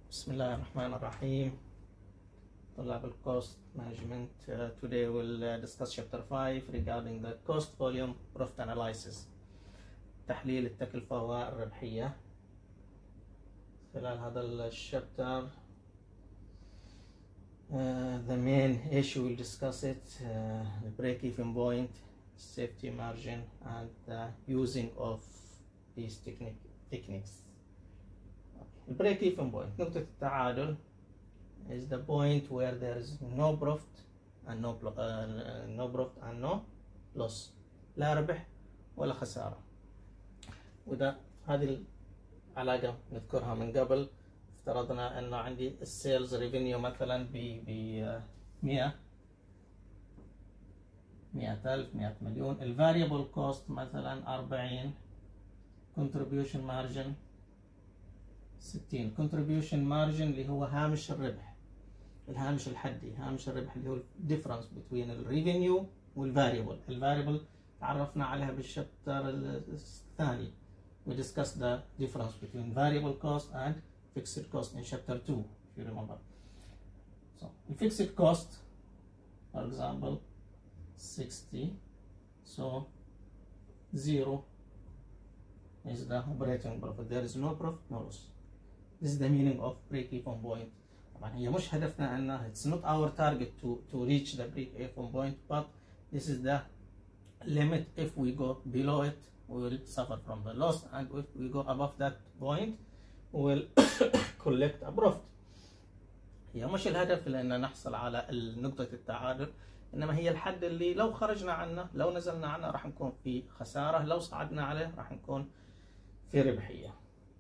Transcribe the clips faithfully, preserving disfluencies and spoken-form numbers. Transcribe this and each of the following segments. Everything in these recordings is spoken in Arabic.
بسم الله الرحمن الرحيم. طلاب ال Cost Management, uh, today we'll uh, discuss chapter five regarding the cost volume profit analysis. تحليل التكلفة والربحية. خلال هذا الشابتر uh, the main issue we'll discuss it, uh, the break-even point, safety margin, and the using of these technique, techniques. The break-even point, نقطة التعادل, is the point where there is no profit and no uh, no profit and no loss. لا ربح ولا خسارة. وده هذه العلاقة نذكرها من قبل. افترضنا أنه عندي السيلز ريفينيو مثلا ب ب مئة مئة ألف مئة مليون. الفاريبل كوست مثلا أربعين. contribution margin ستين. contribution margin اللي هو هامش الربح، الهامش الحدي، هامش الربح اللي هو difference between الريفينيو والفاريبل. الفاريبل تعرفنا عليها بالشابتر الثاني. we discussed the difference between variable cost and fixed cost in chapter two, if you remember. So the fixed cost, for example, sixty, so zero is the operating profit. There is no profit, no loss. This is the meaning of break-even point. طبعا هي مش هدفنا أنها it's not our target to to reach the break-even point, but this is the limit. If we go below it, we will suffer from the loss, and if we go above that point, we will collect a profit. هي مش الهدف لأن نحصل على نقطة التعادل، إنما هي الحد اللي لو خرجنا عنه، لو نزلنا عنه راح نكون في خسارة، لو صعدنا عليه راح نكون في ربحية.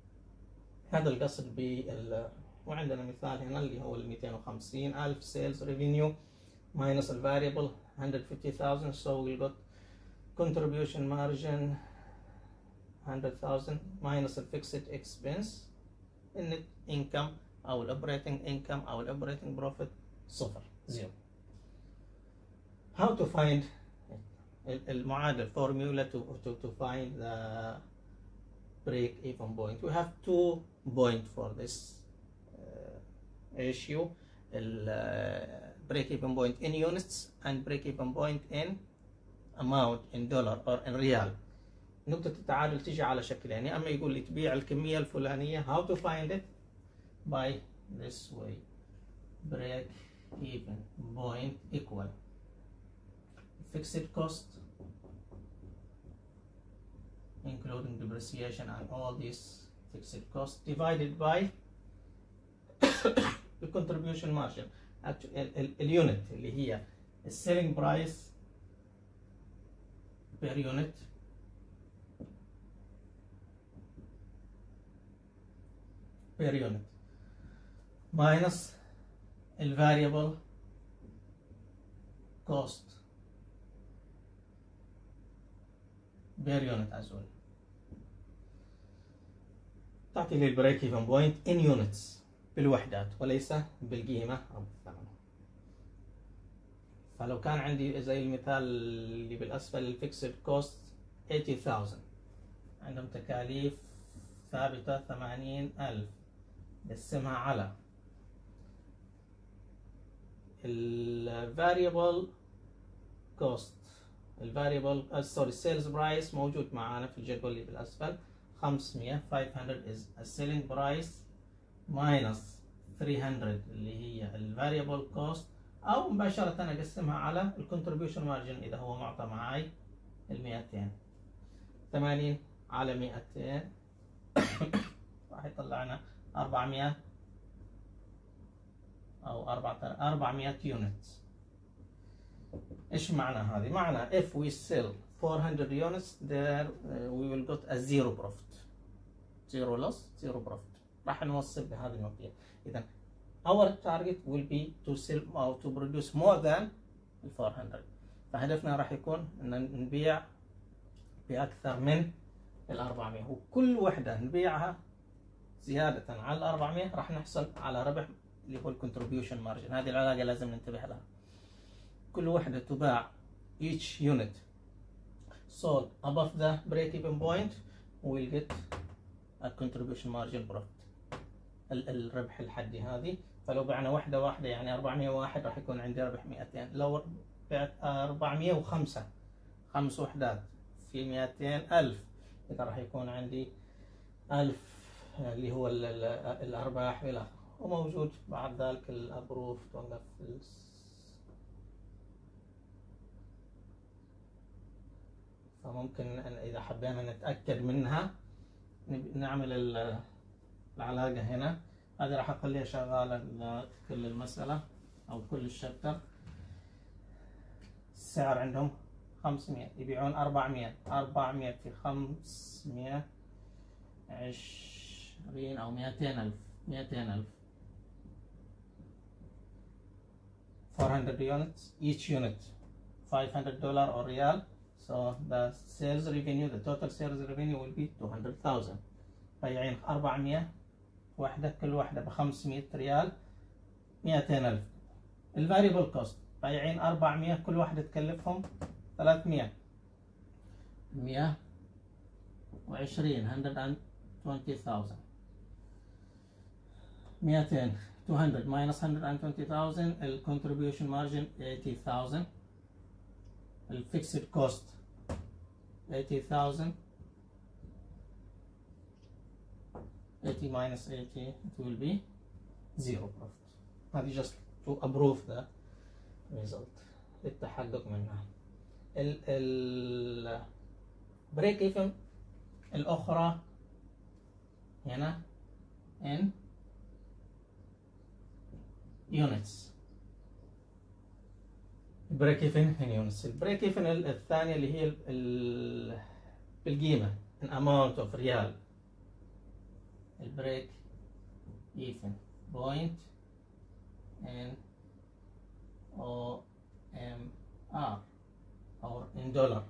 هذا القصد بال وعندنا مثال هنا اللي هو ال مئتين وخمسين ألف sales revenue minus the variable one hundred fifty thousand, so we'll got contribution margin one hundred thousand minus the fixed expense, net income أو ال operating income أو ال operating profit صفر zero. How to find المعادلة formula to to to find the break even point? We have two point for this uh, issue, the uh, break even point in units and break even point in amount in dollar or in real. نقطة التعادل تيجي على شكل يعني أما يقول لي تبيع الكمية الفلانية. How to find it? By this way. Break even point equal fixed cost including depreciation and all these fixed costs divided by the contribution margin. Actually اليونت اللي هي selling price per unit per unit minus the variable cost per unit as well. تعطي لي البريك ايفن بوينت in units بالوحدات وليس بالقيمة أو بالثمن. فلو كان عندي زي المثال اللي بالأسفل الفيكسد كوست eighty thousand، عندهم تكاليف ثابتة ثمانين ألف، نقسمها على الفاريبل كوست، الفاريبل سوري السيلز برايس موجود معانا في الجدول اللي بالأسفل خمسمئة five hundred is a selling price minus three hundred اللي هي الفاريبل كوست، أو مباشرة أقسمها على الكونتريبيوشن مارجن إذا هو معطى معاي المئتين. ثمانين على مئتين راح يطلعنا أربعمئة أو أربعمئة يونت. إيش معنى هذه؟ معنى if we sell four hundred units there uh, we will get a zero profit, zero loss, zero profit. راح نوصل بهذه النقطة. إذا our target will be to sell or to produce more than four hundred. فهدفنا راح يكون أن نبيع بأكثر من ال أربعمئة، وكل وحدة نبيعها زيادة على ال أربعمئة راح نحصل على ربح اللي هو الكونتريبيوشن مارجن. هذه العلاقة لازم ننتبه لها. كل وحدة تباع each unit sold above the break even point we will get a contribution margin profit. الربح الحدي هذه. فلو بعنا وحدة واحدة يعني أربعمية وواحد راح يكون عندي ربح مئتين. لو بعت أربعمية وخمسة خمس وحدات في مئتين ألف إذا راح يكون عندي ألف اللي هو ال ال الأرباح إلى آخره. وموجود بعد ذلك الأبروف توقف. فممكن إذا حبينا نتأكد منها نعمل العلاقة هنا. هذه راح أخليها شغالة كل المسألة أو كل الشابتر. السعر عندهم خمسمية، يبيعون أربعمية، أربعمية في خمسمية عشرين أو مئتين ألف، مئتين ألف. four hundred units, each unit five hundred dollars or real. So the sales revenue, the total sales revenue will be two hundred thousand. بايعين أربعمية وحدة، كل واحدة ب خمسمية ريال، مئتين ألف. الفاريبل كوست بايعين أربعمية، كل واحدة تكلفهم ثلاثمية، مئة وعشرين مئتين وعشرين. مئتين two hundred minus one hundred twenty thousand. ال contribution margin eighty thousand. ال fixed cost eighty thousand. eighty minus eighty, it will be zero profit. هذه just to approve the result، للتحقق منها. ال ال break even الأخرى هنا in units. break even in units. البريك even الثانية اللي هي ال بالقيمة in amount of ريال. البريك even point in O M R or in dollar.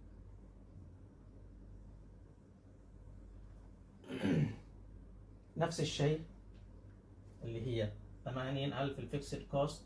نفس الشيء اللي هي ثمانين ألف الفيكسد كوست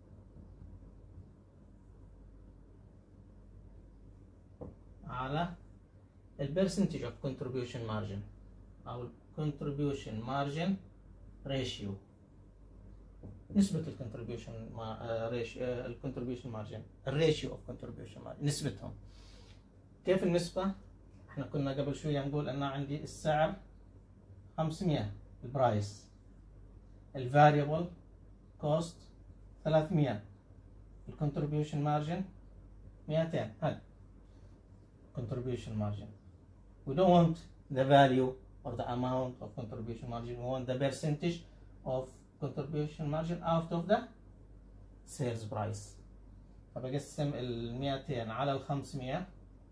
على البرسنتج اوف contribution margin أو contribution margin ratio. نسبة ال contribution ratio ال contribution margin ال ratio of contribution margin نسبتهم. كيف النسبة؟ احنا كنا قبل شوية نقول أن عندي السعر خمسمية البرايس، الفاريبل كوست ثلاثمية، الكونتريبيوشن مارجن مئتين. هذا contribution margin. We don't want the value or the amount of contribution margin. We want the percentage of contribution margin out of the sales price. فبقسم ال مئتين على ال خمسمية.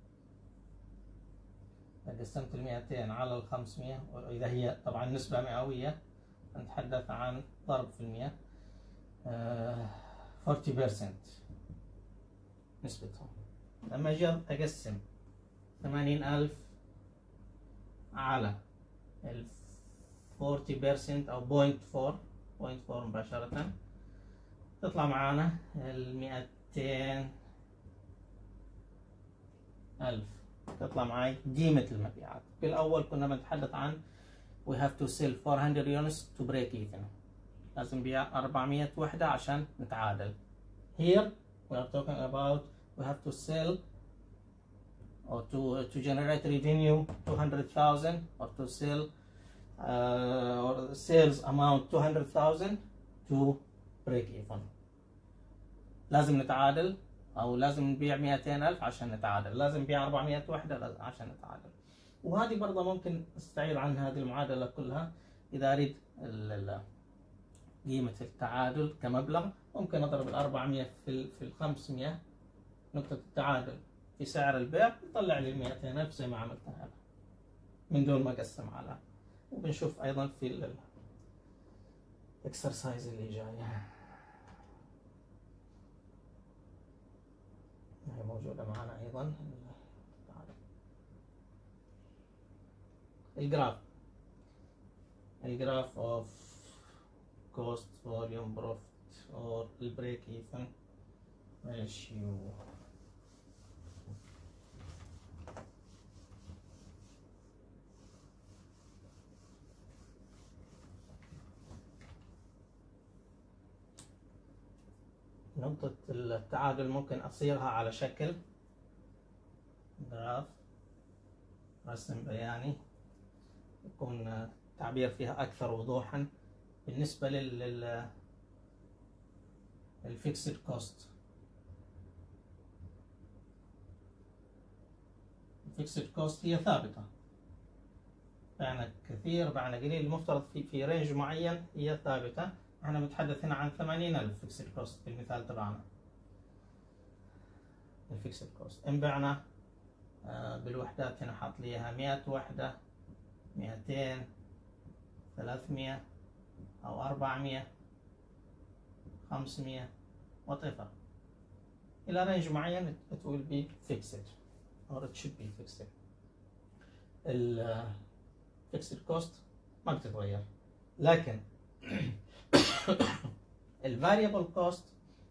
قسمت ال مئتين على ال خمسمية، وإذا هي طبعا نسبة مئوية نتحدث عن ضرب في المئة. forty percent نسبتهم. لما أجي أقسم ثمانين ألف على ال forty percent أو point four point four مباشرة تطلع معانا ال مئتين ألف. تطلع معي قيمة المبيعات. في الأول كنا بنتحدث عن we have to sell four hundred units to break even. لازم نبيع أربعمية وحدة عشان نتعادل. Here we are talking about we have to sell or to to generate revenue two hundred thousand or to sell uh, or sales amount two hundred thousand to break even. لازم نتعادل أو لازم نبيع مئتين ألف عشان نتعادل، لازم نبيع أربعمية وحدة عشان نتعادل. وهذه برضه ممكن استعير عن هذه المعادلة كلها. إذا أريد قيمة التعادل كمبلغ ممكن أضرب ال أربعمية في في ال خمسمية نقطة التعادل في سعر البيع يطلع لي مئتين ألف زي ما عملتها هنا من دون ما أقسم على. وبنشوف أيضا في الإكسرسايز اللي جاي هي موجودة معنا أيضا. الجراف الجراف of cost volume profit or break even ratio. نقطة التعادل ممكن أصيغها على شكل جراف، رسم بياني يكون التعبير فيها أكثر وضوحا. بالنسبة لل الفيكسد كوست، الفيكسد كوست هي ثابتة، بعنا كثير بعنا قليل، المفترض في في رينج معين هي ثابتة. احنا بنتحدث هنا عن ثمانين ألف فيكسد كوست في المثال تبعنا. الفيكسد كوست ان بعنا آه بالوحدات، هنا حاط لي اياها مئة وحدة، مئتين، ثلاثمئة او أربعمئة، خمسمئة whatever الى رينج معين it will be fixed or it should be fixed. ال fixed cost ما بتتغير، لكن ال variable cost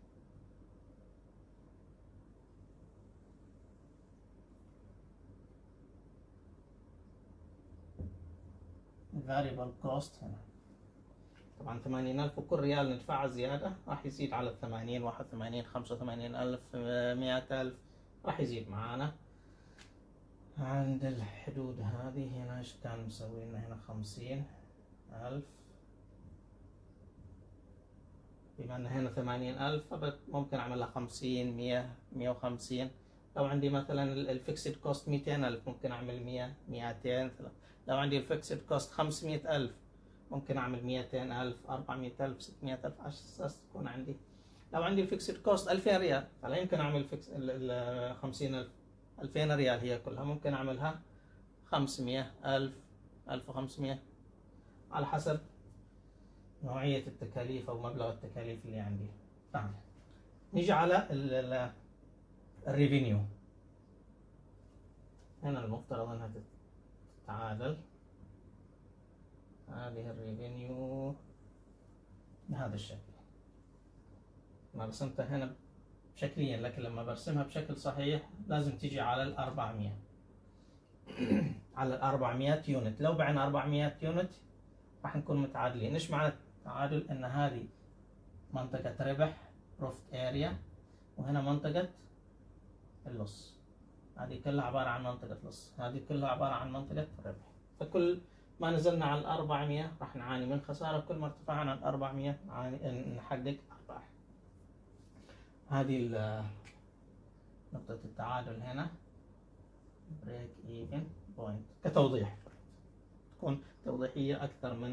variable cost هنا طبعا ثمانين ألف، وكل ريال ندفعه زيادة راح يزيد على الثمانين، واحد وثمانين، خمسة وثمانين ألف، مئة ألف، راح يزيد معانا. عند الحدود هذه هنا ايش كان مسوي لنا؟ هنا خمسين ألف، بما ان هنا ثمانين ألف ممكن اعملها خمسين، مئة، مئة وخمسين. لو عندي مثلا الفيكسد كوست مئتين ألف ممكن اعمل مئة، مئتين. لو عندي الفيكسد كوست خمسمئة ألف ممكن اعمل مئتين ألف، أربعمئة ألف، ستمئة ألف، على اساس تكون عندي. لو عندي الفيكسد كوست ألفين ريال فلا يمكن اعمل فيكس ال خمسين ألف، ألفين ريال هي كلها، ممكن اعملها خمسمئة، ألف، ألف وخمسمئة، على حسب نوعية التكاليف او مبلغ التكاليف اللي عندي. فهم. نيجي على الريفينيو. هنا المفترض انها تتعادل. هذه الريفينيو بهذا الشكل. أنا رسمتها هنا شكليا، لكن لما برسمها بشكل صحيح لازم تيجي على الأربعمئة على الأربعمئة يونت. لو بعنا أربعمئة يونت راح نكون متعادلين. إيش معنى التعادل؟ إن هذه منطقة ربح بروفت اريا، وهنا منطقة اللص. هذه كلها عبارة عن منطقة لص، هذه كلها عبارة عن منطقة ربح. فكل ما نزلنا على الأربعمئة راح نعاني من خسارة، كل ما ارتفعنا على الأربعمئة نعاني نحقق أرباح. هذه نقطة التعادل هنا break even point كتوضيح، تكون توضيحية أكثر من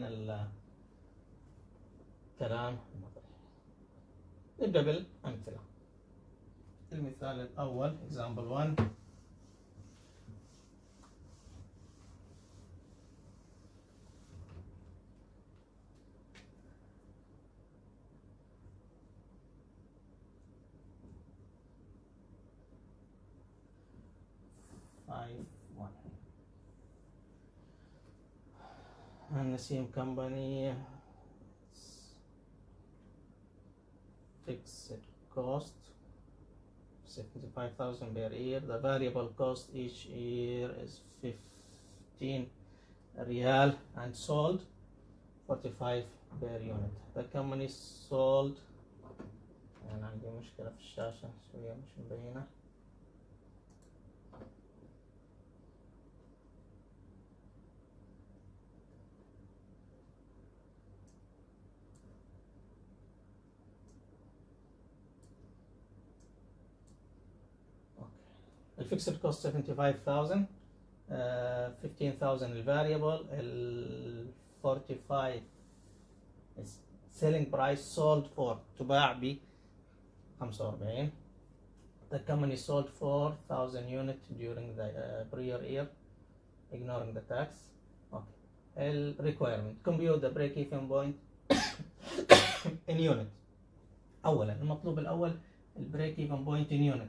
الكلام النظري. نبدأ بالأمثلة. المثال الأول example one. five one. Nasim company fixed cost seventy-five thousand per year. The variable cost each year is fifteen riyal and sold forty-five per unit. The company sold. أنا عندي مشكلة في الشاشة شوية مش مبينة. الفيكسد كوست seventy-five thousand، uh, fifteen thousand الفاريبل، ال forty-five selling price sold for تباع ب خمسة وأربعين. The company sold four thousand units during the uh, prior year ignoring the tax. Okay. ال requirement compute the break even point in unit. أولا المطلوب الأول ال break even point in unit.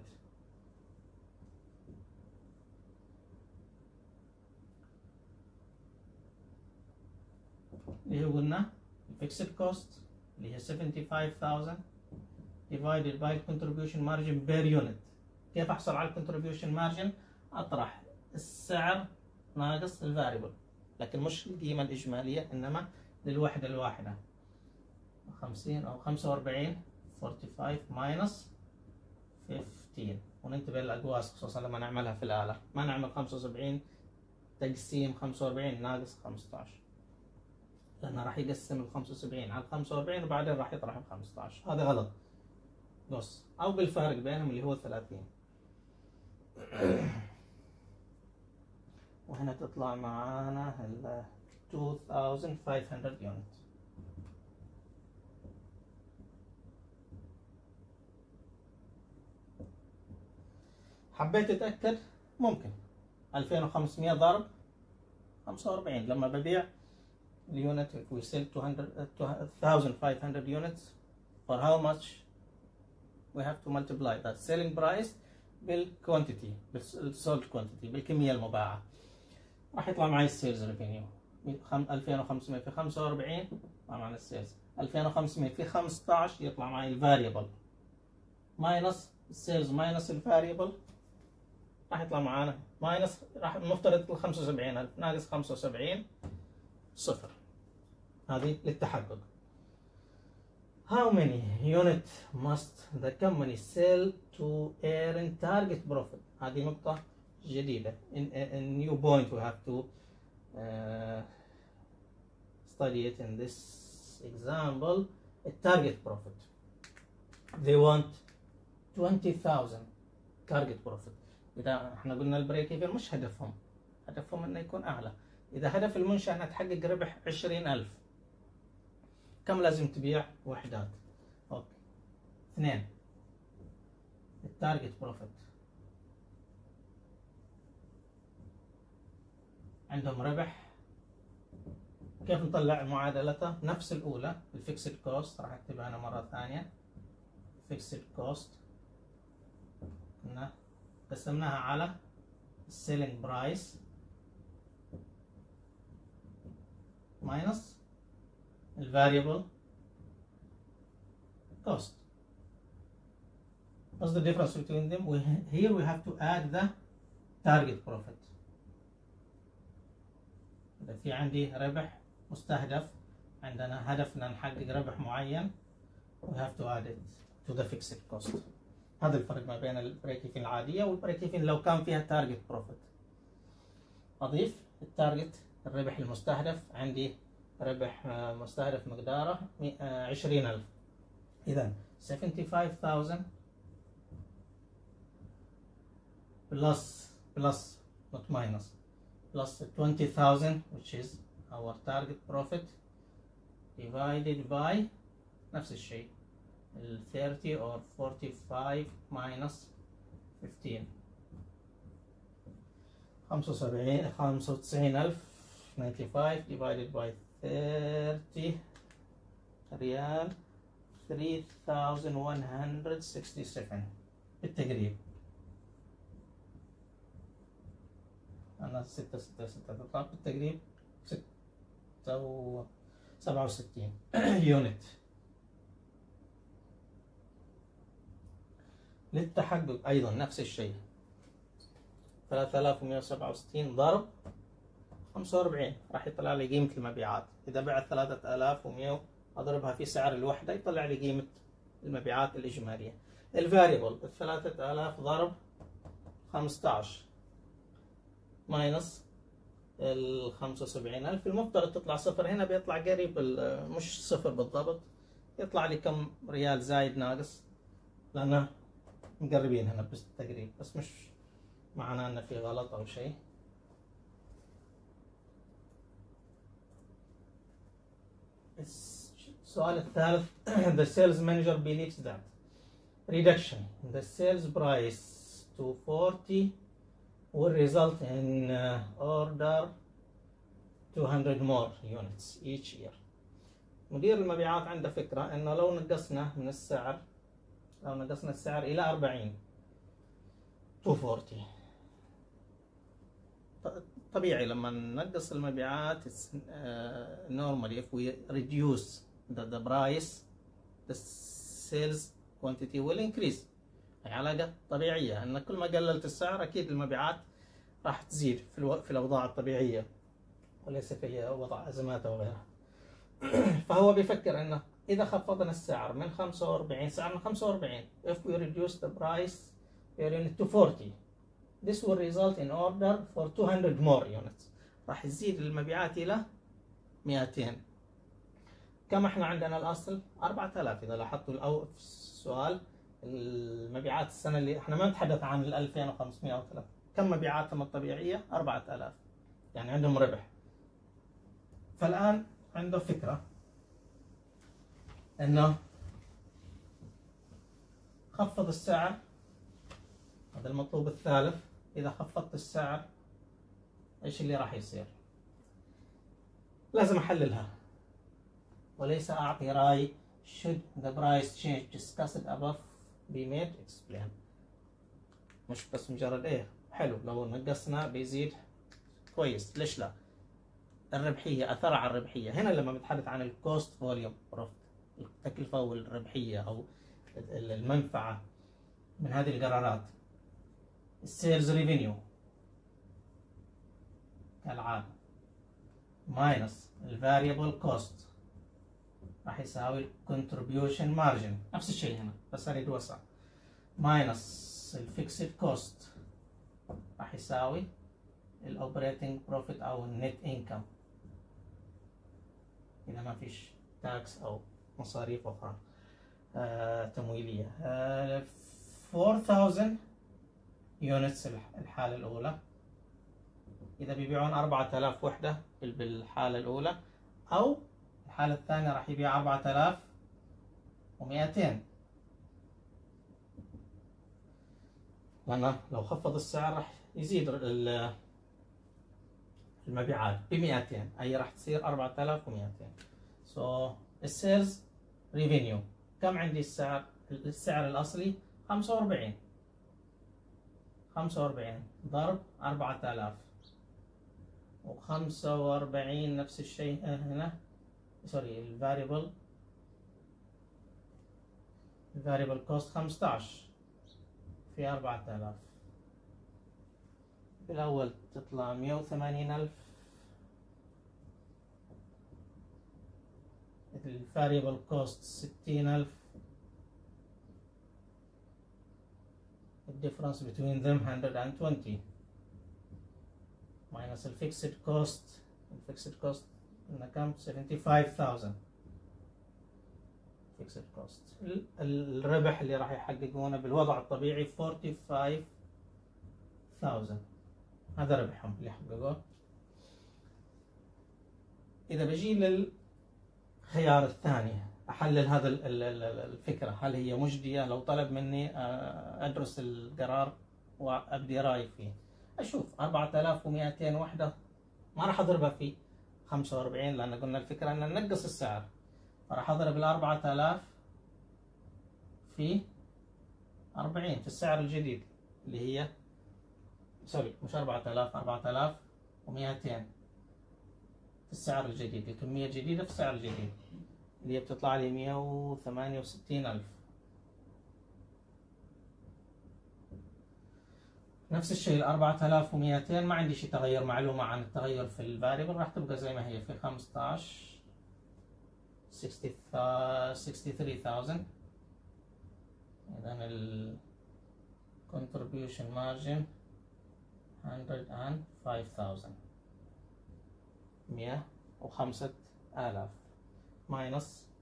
اللي هو قلنا الفيكسد كوست اللي هي seventy-five thousand divided by contribution margin per unit. كيف احصل على الكونتريبيوشن مارجن؟ اطرح السعر ناقص الفاريبل، لكن مش القيمة الإجمالية، إنما للوحدة الواحدة. خمسين أو خمسة وأربعين خمسة وأربعين ماينس خمستاشر، وننتبه للأقواس خصوصا لما نعملها في الآلة، ما نعمل خمسة وسبعين تقسيم خمسة وأربعين ناقص خمسة عشر، لأنه راح يقسم ال خمسة وسبعين على خمسة وأربعين وبعدين راح يطرح ال خمسة عشر، هذا غلط. نص أو بالفارق بينهم اللي هو ثلاثين. وهنا تطلع معانا ال اثنين آلاف وخمسمية يونت. حبيت اتاكد ممكن ألفين وخمسمية ضرب خمسة وأربعين، لما ببيع اليونت if we sell two thousand five hundred units for how much we have to multiply that selling price بالquantity بالsold quantity بالكمية المباعة. راح يطلع معي السيلز ريفينيو ألفين وخمسمية في خمسة وأربعين يطلع معنا السيلز، ألفين وخمسمية في خمسة عشر يطلع معي الفاريبل ماينس السيلز ماينس الفاريبل، راح يطلع معانا ماينس، راح المفترض خمسة وسبعين ألف ناقص خمسة وسبعين صفر. هذه للتحقق. How many units must the company sell to earn target profit؟ هذه نقطة جديدة. In a new point we have to uh, study it in this example. A target profit. They want twenty thousand target profit. إذا احنا قلنا البريك ايفن مش هدفهم، هدفهم انه يكون أعلى. إذا هدف المنشأة انها تحقق ربح عشرين ألف، كم لازم تبيع وحدات؟ اوكي. اثنين. التارجت بروفيت عندهم ربح، كيف نطلع معادلتها؟ نفس الأولى، الفيكسد كوست راح اكتبها أنا مرة ثانية. فيكسد كوست كنا قسمناها على السيلينج برايس ماينس الفاريبل cost. What's the difference between them? We, here we have to add the target profit. إذا في عندي ربح مستهدف، عندنا هدفنا نحقق ربح معين، we have to add it to the fixed cost. هذا الفرق ما بين البريك ايفن العادية والبريك ايفن لو كان فيها تارجت بروفيت. أضيف التارجت الربح المستهدف، عندي ربح مستهدف مقداره عشرين ألف، إذا seventy-five thousand plus plus not minus plus twenty thousand which is our target profit divided by نفس الشيء ال thirty or forty-five minus fifteen خمسة وسبعين خمسة وتسعين ألف ninety-five divided by thirty ريال three thousand one hundred sixty-seven بالتقريب. أنا ستة ستة ستة تطلع بالتقريب ستة و سبعة وستين يونت. للتحقق أيضا نفس الشيء، ثلاثة آلاف ومئة وسبعة وستين ضرب خمسة وأربعين راح يطلع لي قيمة المبيعات. إذا بعت ثلاثة آلاف ومئة أضربها في سعر الوحدة يطلع لي قيمة المبيعات الإجمالية. الفاريبل الثلاثة آلاف ضرب خمسة عشر ماينس ال خمسة وسبعين ألف، المفترض تطلع صفر، هنا بيطلع قريب مش صفر بالضبط، يطلع لي كم ريال زايد ناقص، لأنه مقربين هنا بس تقريب، بس مش معناه أن في غلط أو شيء. السؤال الثالث the sales manager believes that reduction in the sales price to forty will result in uh, order two hundred more units each year. مدير المبيعات عنده فكرة انه لو نقصنا من السعر لو نقصنا السعر الى أربعين to forty، طبيعي لما ننقص المبيعات uh, normally if we reduce the, the price the sales quantity will increase. هي علاقة طبيعية ان كل ما قللت السعر اكيد المبيعات راح تزيد في, الو... في الاوضاع الطبيعية وليس في وضع ازمات وغيرها. فهو بيفكر انه إذا خفضنا السعر من خمسة وأربعين، سعرنا خمسة وأربعين. If we reduce the price per unit to forty, this will result in order for two hundred more units. راح يزيد المبيعات إلى مئتين. كم احنا عندنا الأصل؟ أربعة آلاف. إذا لاحظتوا الأول في السؤال المبيعات السنة اللي احنا ما نتحدث عن ال ألفين وخمسمئة أو ثلاثة. كم مبيعاتهم الطبيعية؟ أربعة آلاف. يعني عندهم ربح. فالآن عنده فكرة انه خفض السعر. هذا المطلوب الثالث. اذا خفضت السعر ايش اللي راح يصير؟ لازم احللها وليس اعطي راي. should the price change discussed above be made explain. مش بس مجرد ايه حلو لو نقصنا بيزيد كويس، ليش لا؟ الربحية أثر على الربحية. هنا لما بنتحدث عن الكوست فوليوم بروفيت، التكلفة والربحية أو المنفعة من هذه القرارات. السيلز ريفينيو كالعادة ماينس الفاريبل كوست راح يساوي الكونتريبيوشن مارجن. نفس الشيء هنا بس أريد وسع. ماينس الفيكسد كوست راح يساوي الاوبريتنج بروفيت او النت انكم اذا ما فيش تاكس او مصاريف اخرى آه تمويليه. آه أربعة آلاف يونتس الحاله الاولى. اذا بيبيعون أربعة آلاف وحده بالحاله الاولى، او الحاله الثانيه راح يبيع أربعة آلاف ومئتين. لأنه لو خفض السعر راح يزيد المبيعات ب مئتين، أي راح تصير أربعة آلاف ومئتين. سو السيلز ريفينيو كم عندي؟ السعر السعر الأصلي خمسة وأربعين. خمسة وأربعين ضرب أربعة آلاف وخمسة وأربعين نفس الشيء هنا. سوري الفاريبل الفاريبل كوست خمسة عشر في أربعة آلاف. بالأول تطلع مئة وثمانين ألف. الفاريبل كوست ستين ألف. The difference between them one hundred twenty minus the fixed cost. The fixed cost إنه كم؟ seventy-five thousand fixed cost. الربح اللي راح يحققونه بالوضع الطبيعي forty-five thousand. هذا ربحهم اللي حققوه. إذا بجي للخيار الثاني أحلل هذا الفكرة هل هي مجدية؟ لو طلب مني أدرس القرار وأبدي رأي فيه، أشوف أربعة آلاف ومئتين وحدة ما راح أضربها في خمسة وأربعين لأن قلنا الفكرة أن ننقص السعر، فراح أضرب الأربعة آلاف في أربعين في السعر الجديد اللي هي سوري مش أربعة آلاف، أربعة آلاف ومئتين في السعر الجديد، الكمية الجديدة في السعر الجديد اللي هي بتطلع لي مئة وثمانية وستين ألف. نفس الشيء الأربعة آلاف ومئتين ما عندي شيء تغير، معلومة عن التغير في الفاريبل راح تبقى زي ما هي في خمسة عشر sixty-three thousand. إذا ال contribution margin one hundred five thousand مئة وخمسة آلاف minus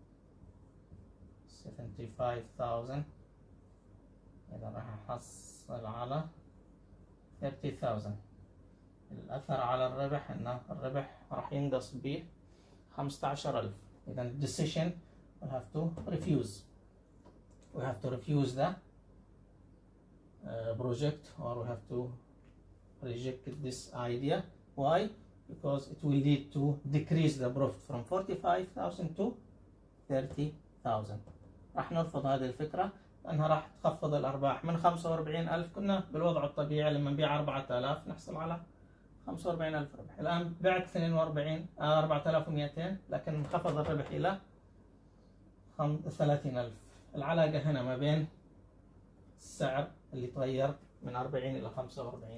seventy-five thousand. إذا راح أحصل على thirty thousand. الأثر على الربح أن الربح راح ينقص ب خمسة عشر ألف. إذا decision we have to refuse. We have to refuse the uh, project or we have to reject this idea. Why? Because it will lead to decrease the profit from forty-five thousand to thirty thousand. راح نرفض هذه الفكرة لأنها راح تخفض الأرباح من خمسة وأربعين ألف. كنا بالوضع الطبيعي لما نبيع أربعة آلاف نحصل على خمسة وأربعين ألف ربح. الآن بعت اثنين وأربعين أربعة آلاف ومئتين لكن انخفض الربح إلى ثلاثين ألف. العلاقة هنا ما بين السعر اللي تغير من أربعين إلى خمسة وأربعين.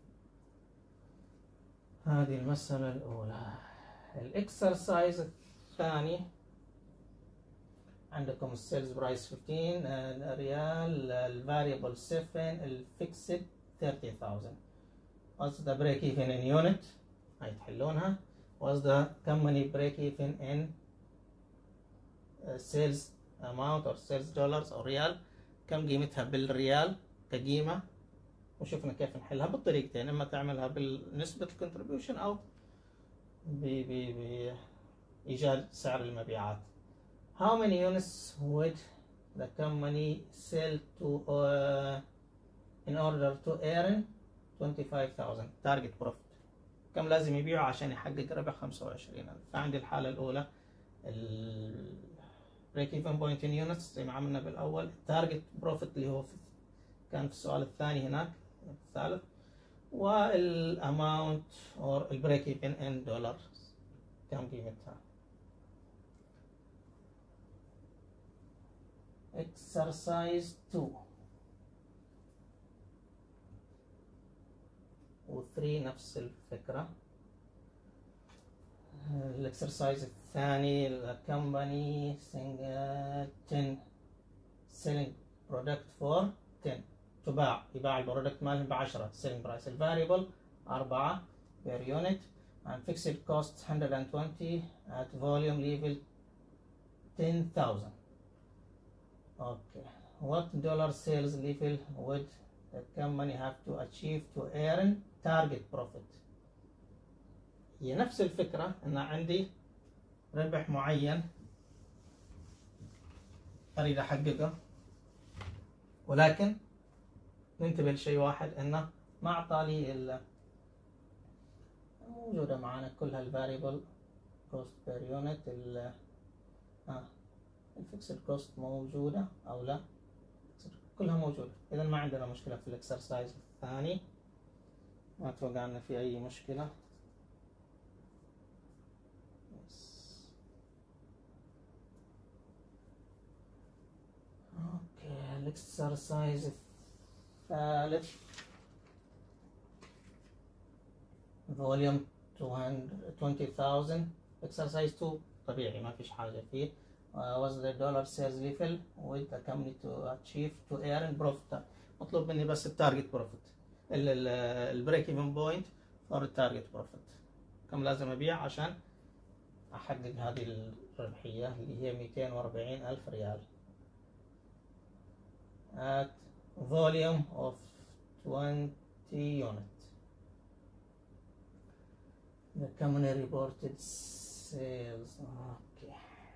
هذه المسألة الأولى. الإكسرسايز الثاني عندكم السيلز برايس خمستاشر ريال، الفاريبل سبعة، الفيكسد ثلاثين ألف. what's the break even in unit؟ هاي تحلونها. what's the company break even in sales amount or sales dollars أو ريال؟ كم قيمتها بالريال كقيمة؟ وشوفنا كيف نحلها بالطريقتين، اما تعملها بالنسبة الكونتريبيوشن او بإيجاد سعر المبيعات. How many units would the company sell to uh, in order to earn twenty-five thousand target profit؟ كم لازم يبيعوا عشان يحقق ربح خمسة وعشرين ألف؟ فعندي الحالة الأولى ال break even point in units زي ما عملنا بالأول، target profit اللي هو في كان في السؤال الثاني هناك الثالث، والاماونت اور البريك ايفن ان دولار كم قيمتها. اكسرسايز اثنين و ثلاثة نفس الفكرة. الاكسرسايز الثاني الكمباني عشرة selling product for عشرة، تباع يباع البرودكت مالهم ب عشرة selling price، الفاريبل أربعة per unit and fixed cost one hundred twenty at volume level ten thousand. Okay, what dollar sales level would the company have to achieve to earn target profit؟ هي نفس الفكرة، ان عندي ربح معين اريد احققه، ولكن ننتبه لشيء واحد، انه ما اعطالي ال موجودة معنا كلها الفاريبل كوست بير يونت، ال اه الفيكسد كوست موجودة او لا، كلها موجودة. اذا ما عندنا مشكلة في الاكسرسايز الثاني، ما اتوقع ان في اي مشكلة. اوكي، الاكسرسايز الثالث فوليوم twenty thousand. اكسرسايز اثنين طبيعي ما فيش حاجة فيه. uh, was the dollar sales level with the company to achieve to earn profit؟ مطلوب مني بس التارجت بروفيت، البريك ايفن بوينت فور التارجت بروفيت، كم لازم ابيع عشان احقق هذه الربحية اللي هي مئتين وأربعين ألف ريال at volume of twenty unit. The company reported sales. Okay.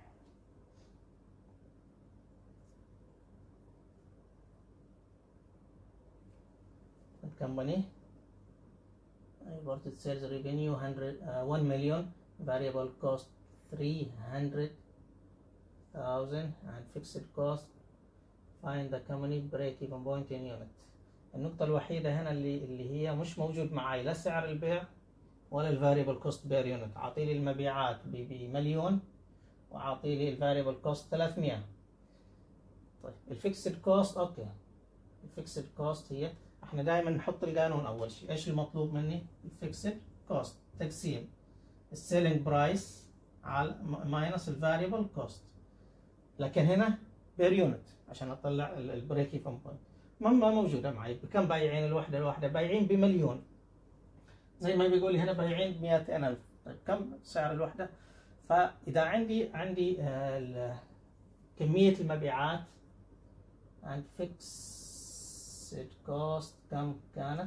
The company reported sales revenue hundred uh, one million, variable cost three hundred thousand, and fixed cost. Find the company break even point in unit. النقطة الوحيدة هنا اللي اللي هي مش موجود معي لا سعر البيع ولا الفاريبل كوست بير يونت. عاطيلي المبيعات بمليون وعاطيلي الفاريبل كوست ثلاثمئة. طيب الفيكسد كوست، اوكي الفيكسد كوست هي احنا دائما نحط القانون اول شيء، ايش المطلوب مني؟ الفيكسد كوست تقسيم السيلينج برايس على ماينس الفاريبل كوست، لكن هنا بير يونت عشان اطلع البريك ايفن بوينت ما موجوده معي. بكم بايعين الوحده؟ الوحده بايعين بمليون، زي ما بيقول لي هنا بايعين ب مئتين ألف. طيب كم سعر الوحده؟ فاذا عندي عندي آه كميه المبيعات عند فيكسد كوست كم كانت؟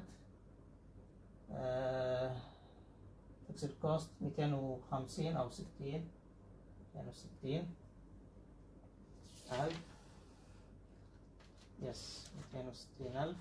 آه فيكسد كوست مئتين وخمسين او ستين، مئتين وستين ألف، يس مئتين وستين ألف.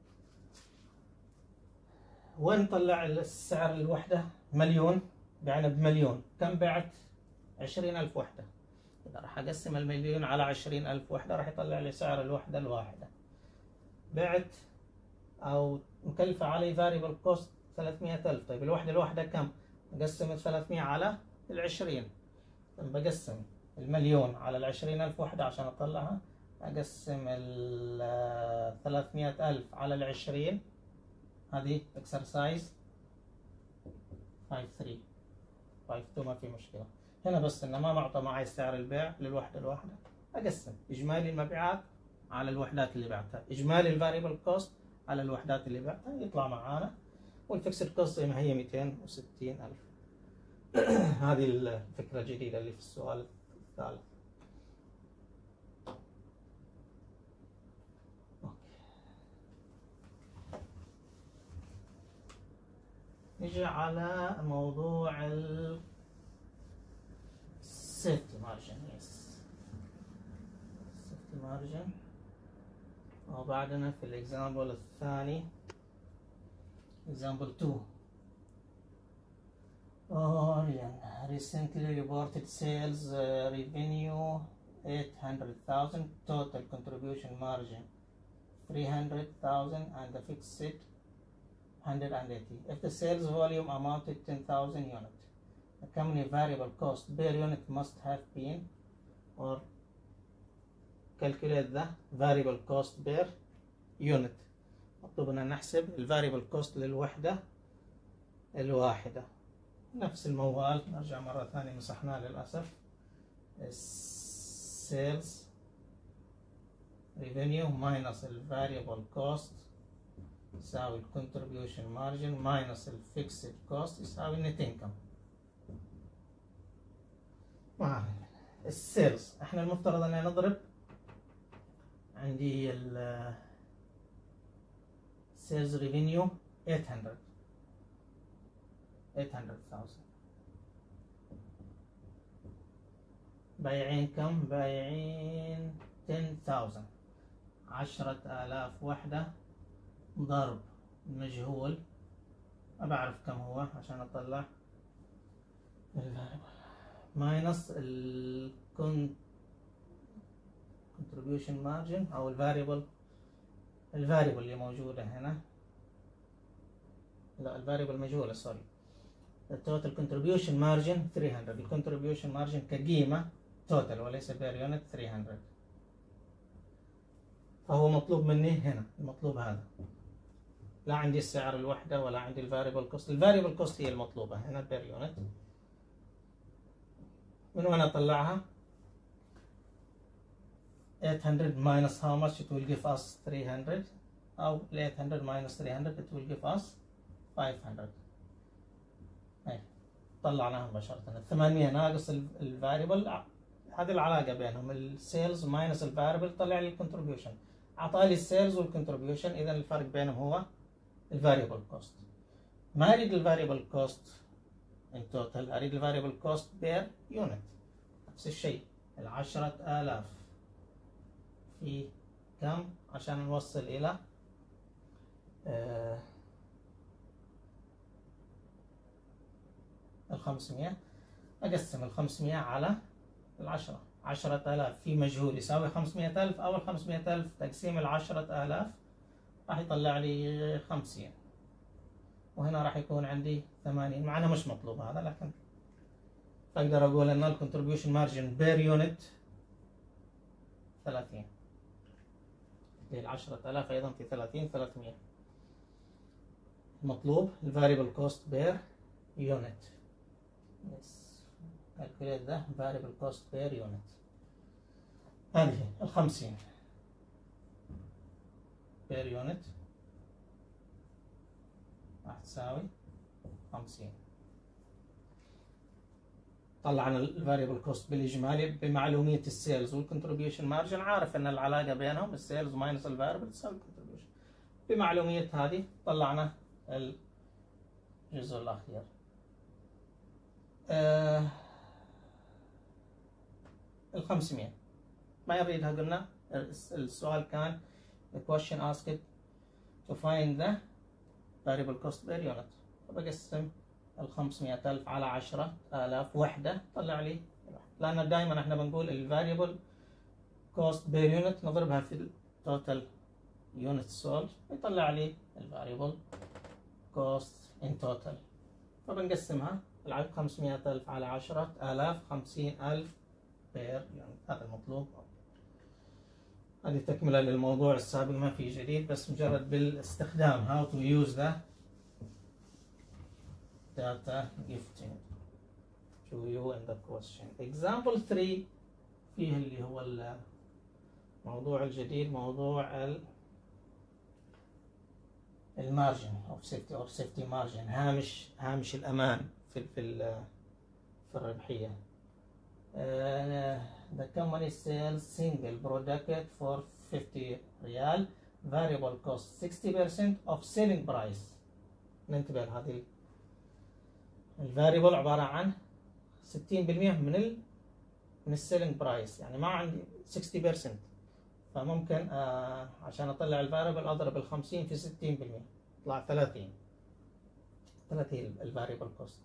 وين طلع السعر الوحدة؟ مليون، بعنا بمليون، كم بعت؟ عشرين ألف وحدة. إذا راح أقسم المليون على عشرين ألف وحدة راح يطلع لي سعر الوحدة الواحدة. بعت أو مكلفة علي فاريبل كوست ثلاثمئة ألف. طيب الوحدة الواحدة كم؟ أقسم ثلاثمئة على العشرين، بقسم المليون على العشرين ألف وحدة عشان أطلعها، أقسم ال ثلاثمئة ألف على العشرين، هذه اكسرسايز خمسة ثلاثة خمسة اثنين ما في مشكلة. هنا بس إنه ما معطى معي سعر البيع للوحدة الواحدة، أقسم إجمالي المبيعات على الوحدات اللي بعتها، إجمالي الفاريبل كوست على الوحدات اللي بعتها، يطلع معانا. والفيكسد كوست زي ما هي مئتين وستين ألف. هذه الفكرة الجديدة اللي في السؤال الثالث. نجي على موضوع ال safety margin. yes safety margin. وبعدنا في الإكزامبل الثاني example two. Orion recently reported sales uh, revenue eight hundred thousand, total contribution margin three hundred thousand, and the fixed one hundred eighty. If the sales volume amounted ten thousand units, the company variable cost per unit must have been, or calculate the variable cost per unit. مطلوب أن نحسب ال variable cost للوحدة الواحدة. نفس الموال، نرجع مرة ثانية مسحناه للأسف. sales revenue minus ال variable cost يساوي ال contribution margin minus ال fixed cost يساوي net income. ما السيلز احنا المفترض ان نضرب، عندي ال sales revenue eight hundred eight hundred thousand. بايعين كم؟ بايعين ten thousand، عشرة آلاف وحدة ضرب مجهول، ما بعرف كم هو عشان أطلع ماينس ال contribution margin أو ال variable ال variable اللي موجودة هنا، لا ال variable مجهولة سوري. ال total contribution margin three hundred. ال contribution margin كقيمة total وليس per unit three hundred. فهو مطلوب مني هنا المطلوب هذا، لا عندي السعر الوحدة ولا عندي ال variable cost. ال variable cost هي المطلوبة هنا per unit. من وين أطلعها؟ eight hundred minus how much it will give us three hundred، أو eight hundred minus three hundred it will give us five hundred. هاي طلعناها مباشرة. الثمانمية ناقص ال variable، هذه العلاقة بينهم، ال sales minus ال variable طلع لي ال contribution. أعطاني ال sales وال contribution، إذا الفرق بينهم هو ال variable cost. ما أريد ال variable cost in total، أريد ال variable cost per unit. نفس الشيء، العشرة آلاف في كم عشان نوصل إلى آه الخمسمية. أقسم الخمسمية على العشرة، عشرة آلاف في مجهول يساوي خمسمية ألف، أو الخمسمية ألف تقسيم العشرة آلاف راح يطلع لي خمسين، وهنا راح يكون عندي ثمانين، مع أنه مش مطلوب هذا، لكن أقدر أقول أن ال contribution margin per unit ثلاثين. العشرة آلاف أيضا في ثلاثين، ثلاثمية. المطلوب ال variable cost per unit. yes calculate the variable cost per unit. هذه الخمسين per unit راح تساوي خمسين. طلعنا ال variable cost بالإجمالي بمعلومية السيلز والcontribution margin، عارف أن العلاقة بينهم السيلز ماينس ال variable تساوي contribution. بمعلومية هذه طلعنا الجزء الأخير. آه الخمسمية ما يريدها، قلنا السؤال كان the question asked to find the variable cost per unit. فبقسم الخمسمية ألف على عشرة آلاف وحدة طلع لي، لأن دائما احنا بنقول ال variable cost per unit نضربها في ال total units sold يطلع لي ال variable cost in total. فبنقسمها العدد خمسمية ألف على عشرة آلاف، خمسين ألف بير unit. هذا المطلوب. هذه تكملة للموضوع السابق، ما في جديد، بس مجرد بالاستخدام how to use the data gifting. to you in the question. Example three فيه اللي هو الموضوع الجديد، موضوع ال المارجن of safety or safety margin، هامش هامش الأمان في في في الربحية. Uh, the company sells single product for fifty ريال، variable cost sixty percent of selling price. ننتبه لهذه الفاريبل عبارة عن ستين بالمئة من ال من السيلينج برايس، يعني ما عندي ستين بالمئة، فممكن آه عشان اطلع الفاريبل اضرب ال خمسين في ستين بالمئة يطلع ثلاثين ثلاثين الفاريبل كوست.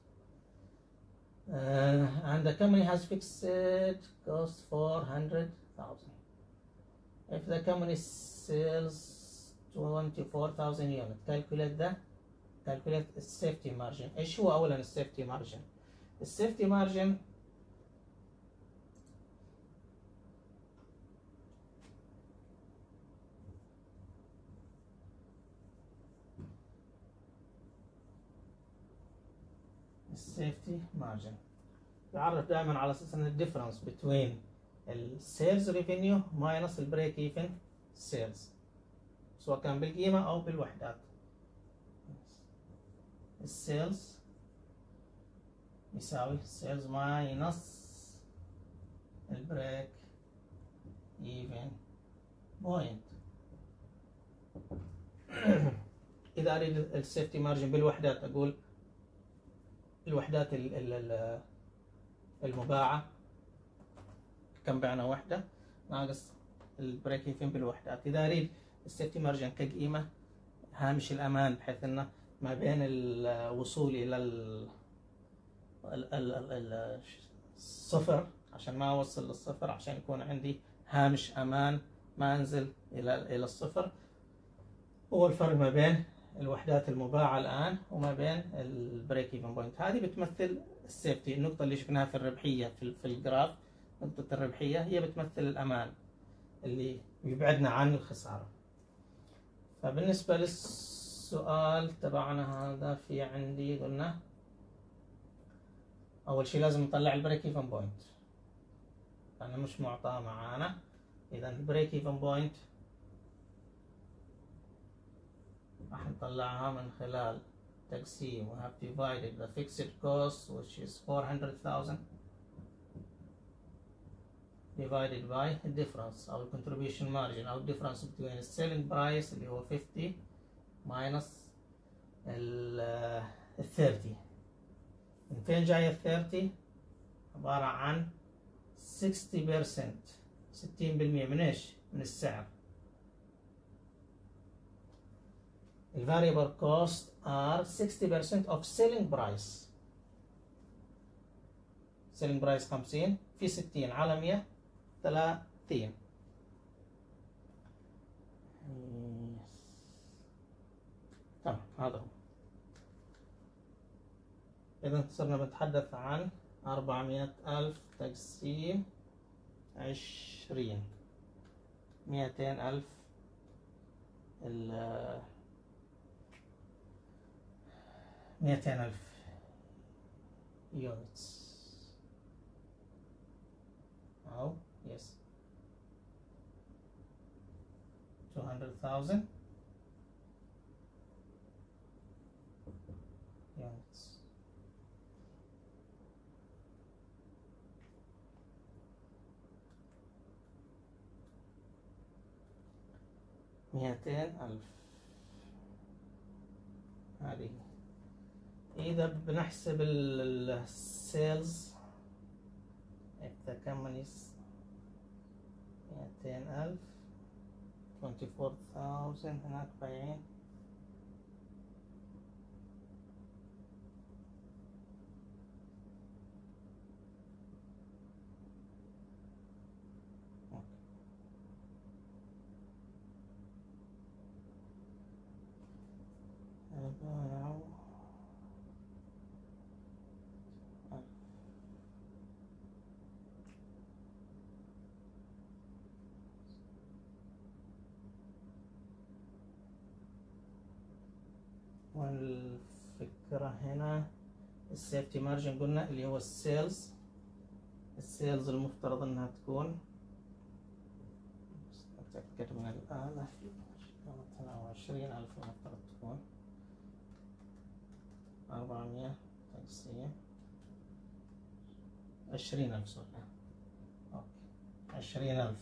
Uh, and the company has fixed cost four hundred thousand. If the company sells twenty-four thousand units, calculate the calculate the safety margin. ايش هو اولا السيفتي مارجن؟ السيفتي مارجن السيفتي مارجن يعرف دائما على اساس ان الديفرنس between السيلز ريفينيو ماينس البريك ايفن سيلز، سواء كان بالقيمه او بالوحدات. السيلز يساوي السيلز ماينس البريك ايفن بوينت. اذا اريد السيفتي مارجن بالوحدات اقول الوحدات المباعة كم بعنا وحدة ناقص البريك ايفن بالوحدات. إذا أريد السيفتي مارجن كقيمة هامش الأمان، بحيث إنه ما بين الوصول إلى الصفر عشان ما أوصل للصفر، عشان يكون عندي هامش أمان ما أنزل إلى إلى الصفر. هو الفرق ما بين الوحدات المباعة الآن وما بين البريك ايفن بوينت. هذه بتمثل السيفتي، النقطة اللي شفناها في الربحية في, في الجراف، نقطة الربحية هي بتمثل الأمان اللي يبعدنا عن الخسارة. فبالنسبة للسؤال تبعنا هذا، في عندي قلنا أول شيء لازم نطلع البريك ايفن بوينت لأنه مش معطى معانا. إذا البريك ايفن بوينت راح نطلعها من خلال تقسيم we have divided the fixed cost which is four hundred thousand divided by the difference أو contribution margin أو difference between the selling price اللي هو fifty minus ال thirty. من فين جاية ال thirty؟ عبارة عن sixty percent ستين بالمئة من ايش؟ من السعر. The variable costs are sixty percent of selling price. selling price خمسين في ستين على مية ثلاثين. تمام هذا هو. إذا صرنا بنتحدث عن أربعمية ألف تقسيم عشرين، مئتين ألف ال مئتين ألف units أو yes two hundred thousand units. مئتين ألف هذه. إذا بنحسب السيلز if the company's مئتين ألف twenty-four thousand هناك بايعين والفكرة هنا السيفتي مارجن قلنا اللي هو السيلز، السيلز المفترض انها تكون، اتأكد من الآلة، اثنين وعشرين ألف المفترض تكون أربعمية تقسيم عشرين ألف سوري، أوكي عشرين ألف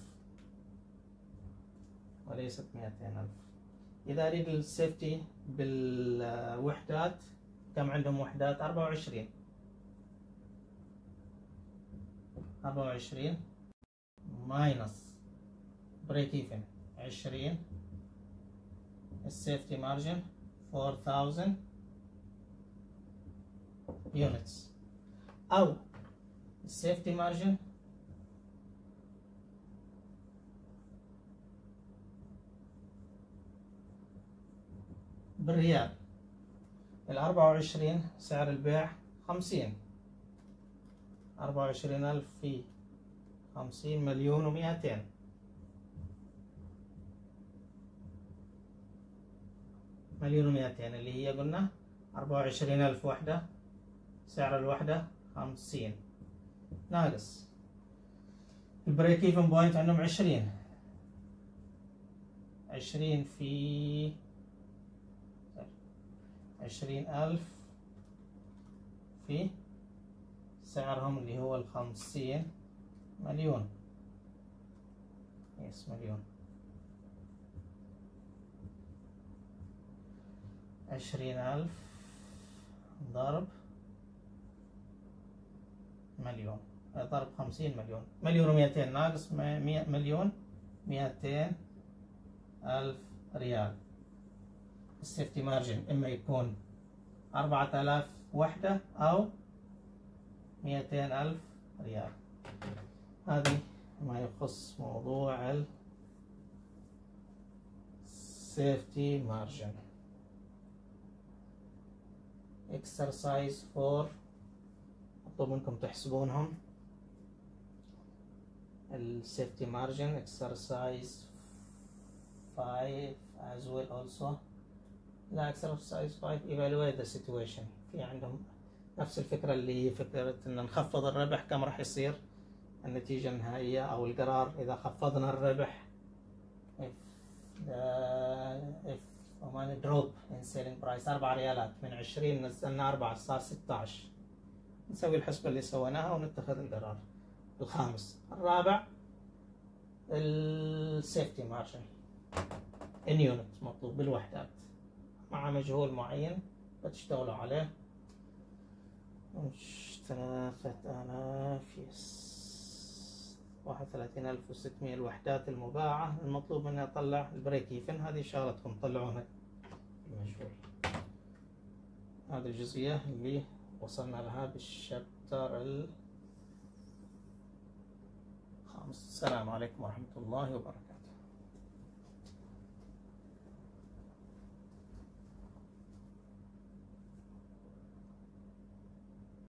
وليست مئتين ألف. إذا أريد السيفتي بالوحدات كم عندهم وحدات؟ أربعة وعشرين، أربعة وعشرين ماينس بريك ايفن عشرين، السيفتي مارجن أربعة آلاف يونتس، أو السيفتي مارجن بالريال. ال أربعة وعشرين سعر البيع خمسين، أربعة وعشرين ألف في خمسين مليون ومئتين، مليون ومئتين اللي هي قلنا أربعة وعشرين ألف وحدة، سعر الوحدة خمسين، ناقص البريك ايفن بوينت عندهم عشرين، عشرين في عشرين ألف في سعرهم اللي هو الخمسين مليون، يس مليون، عشرين ألف ضرب مليون ضرب خمسين مليون، مليون ومئتين ناقص مئة مليون مئتين ألف ريال. السيفتي مارجن إما يكون أربعة آلاف وحدة أو مئتين ألف ريال. هذه ما يخص موضوع السيفتي مارجن. exercise فور مطلوب منكم تحسبونهم. السيفتي مارجن exercise فايف as well also. لا exercise فايف evaluate the situation. في عندهم نفس الفكرة اللي هي فكرة ان نخفض الربح كم راح يصير النتيجة النهائية او القرار اذا خفضنا الربح. if the if وما دروب in selling price أربعة ريالات من عشرين نزلنا أربعة صار ستة عشر. نسوي الحسبة اللي سويناها ونتخذ القرار. الخامس. الرابع السيفتي مارجن ان يونت مطلوب بالوحدات مع مجهول معين بتشتغلوا عليه. ثلاثة آلاف يس واحد وثلاثين ألف وستمئة الوحدات المباعة. المطلوب مني أطلع البريك ايفن. هذه شغلتكم طلعونها المجهول. هذه الجزئية اللي وصلنا لها بالشابتر الخامس. السلام عليكم ورحمة الله وبركاته.